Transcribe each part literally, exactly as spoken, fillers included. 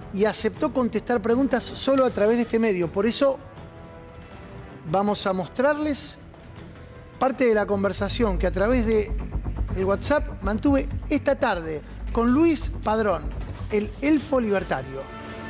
y aceptó contestar preguntas solo a través de este medio. Por eso vamos a mostrarles parte de la conversación que a través de el WhatsApp mantuve esta tarde con Luis Padrón, el elfo libertario.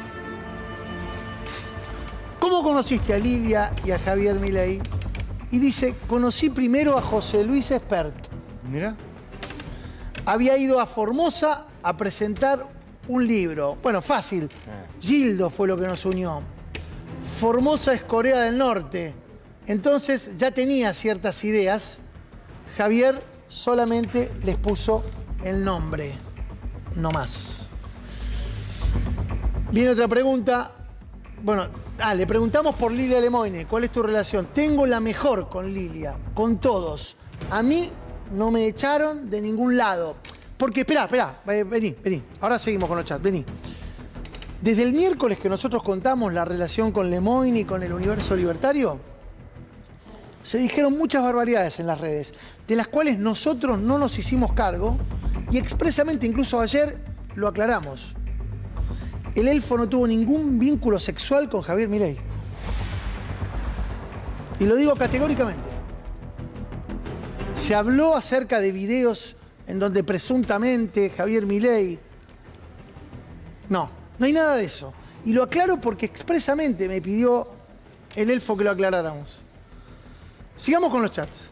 ¿Cómo conociste a Lilia y a Javier Milei? Y dice, conocí primero a José Luis Espert. Mira. Había ido a Formosa a presentar un libro. Bueno, fácil. Gildo fue lo que nos unió. Formosa es Corea del Norte. Entonces ya tenía ciertas ideas. Javier solamente les puso el nombre. No más. Viene otra pregunta. Bueno, ah, le preguntamos por Lilia Lemoine. ¿Cuál es tu relación? Tengo la mejor con Lilia, con todos. A mí no me echaron de ningún lado. Porque, esperá, esperá, vení, vení. Ahora seguimos con los chats, vení. Desde el miércoles que nosotros contamos la relación con Lemoine y con el universo libertario, se dijeron muchas barbaridades en las redes, de las cuales nosotros no nos hicimos cargo y expresamente, incluso ayer, lo aclaramos. El elfo no tuvo ningún vínculo sexual con Javier Milei. Y lo digo categóricamente. Se habló acerca de videos en donde presuntamente Javier Milei... No, no hay nada de eso. Y lo aclaro porque expresamente me pidió el elfo que lo aclaráramos. Sigamos con los chats.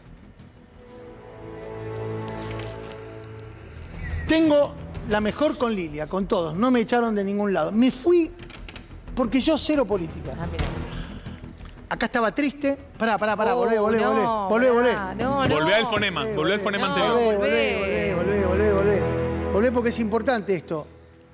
Tengo la mejor con Lilia, con todos. No me echaron de ningún lado. Me fui porque yo cero política. Ah, mira. Acá estaba triste. Pará, pará, pará. Oh, volvé, volvé, no, volvé. Volvé, volvé. No, no. Volvé al fonema. Volvé, Volvé al volvé. fonema No, anterior. Volvé, volvé. volvé, volvé, volvé, volvé. Volvé porque es importante esto.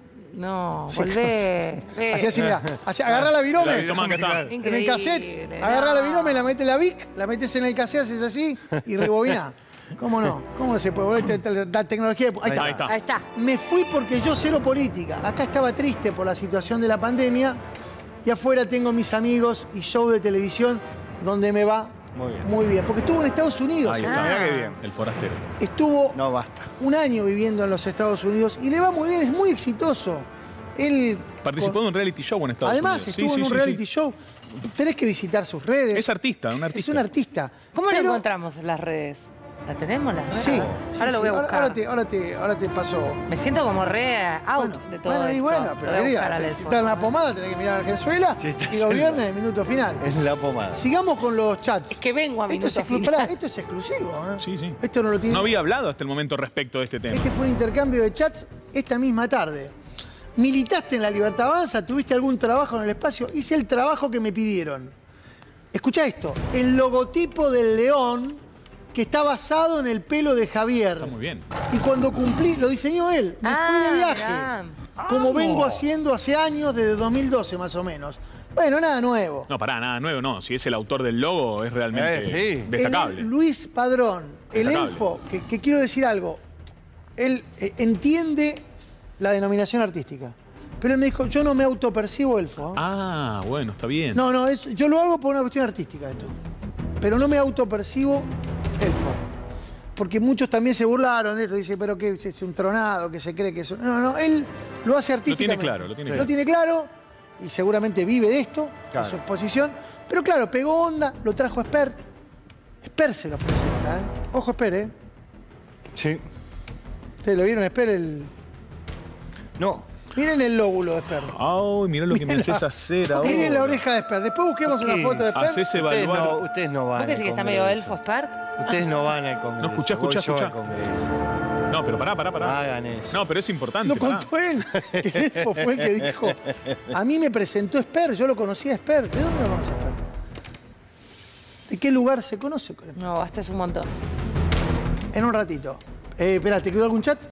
No, volvé. Así, así, mirá. Así, agarrá la virome. Toma, acá está. En el cassette. Agarrá la virome, la metes la Vic, la metes en el cassette, haces así y rebobina. ¿Cómo no? ¿Cómo no se puede volver la tecnología? Ahí está. Ahí está. Ahí está. Me fui porque yo cero política. Acá estaba triste por la situación de la pandemia y afuera tengo mis amigos y show de televisión donde me va Muy bien. muy bien. Porque estuvo en Estados Unidos. Ahí Ah. está, mirá qué bien. El forastero. Estuvo No basta. un año viviendo en los Estados Unidos y le va muy bien, es muy exitoso. Él Participó con- de un reality show en Estados Además, Unidos. estuvo Sí, en sí, un sí, reality sí. show. Tenés que visitar sus redes. Es artista, un artista. Es un artista. ¿Cómo lo Pero- encontramos en las redes? ¿La tenemos las redes? Sí, Ahora sí, lo sí. voy a Ahora- buscar. Ahora te, ahora te, ahora te paso. Me siento como re out Bueno, de todo bueno, y esto. bueno, Lo pero voy a querida, buscar al te- elfo. si estás en la pomada, tenés que mirar a Argenzuela Sí, estás y los en- viernes el minuto final. En la pomada. Sigamos con los chats. Es que vengo a esto es, minuto exclu- final. pará, esto es exclusivo. ¿eh? Sí, sí. Esto no lo tiene. No había hablado hasta el momento respecto de este tema. Este fue un intercambio de chats esta misma tarde. Militaste en la Libertad Avanza, tuviste algún trabajo en el espacio, hice el trabajo que me pidieron. Escuchá esto, el logotipo del león que está basado en el pelo de Javier. Está muy bien. Y cuando cumplí, lo diseñó él, me Ah, fui de viaje. mirá. Como vengo haciendo hace años, desde dos mil doce más o menos. Bueno, nada nuevo. No, pará, nada nuevo, no. Si es el autor del logo, es realmente Eh, sí. destacable. El Luis Padrón, el Destacable. elfo, que, que quiero decir algo, él eh, entiende la denominación artística. Pero él me dijo, yo no me autopercibo elfo. ¿eh? Ah, bueno, está bien. No, no, es, yo lo hago por una cuestión artística esto. Pero no me autopercibo elfo. Porque muchos también se burlaron de esto. Dice, pero que es un tronado, que se cree que es un... No, no, él lo hace artísticamente. claro, lo tiene Lo claro. tiene claro y seguramente vive de esto, Claro. de su exposición. Pero claro, pegó onda, lo trajo Espert. Espert se los presenta, ¿eh? Ojo, Espert, ¿eh? Sí. ¿Ustedes lo vieron, Espert? El... No. Miren el lóbulo de Espert. Ay, mirá lo que me haces hacer ahora. Miren la oreja de Espert. Después busquemos una Sí. foto de Espert. Hacés Ustedes evaluar. no, ustedes no van ¿Vos decís al que está medio Congreso. elfo Spart? Ustedes no van al Congreso. No, escuchá, voy escuchá, yo al escuchá. Congreso. No, pero pará, pará, pará. Hagan eso. No, pero es importante. Lo pará. contó él. Que el elfo fue el que dijo. A mí me presentó Espert, yo lo conocía a Espert. ¿De dónde lo conoce Espert? ¿De qué lugar se conoce? No, basta es un montón. En un ratito. Eh, espera, ¿te quedó algún chat?